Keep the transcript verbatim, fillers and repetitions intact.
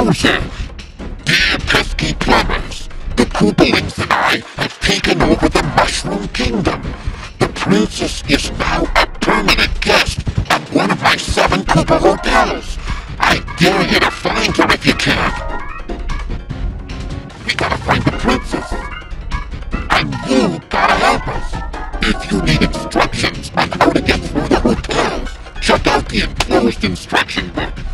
explosion! Dear pesky plumbers, the Koopalings and I have taken over the Mushroom Kingdom. The princess is now a permanent guest at one of my seven Koopa hotels. I dare you to find her if you can. We gotta find the princess. And you gotta help us. If you need instructions on how to get through the hotels, check out the enclosed instruction book.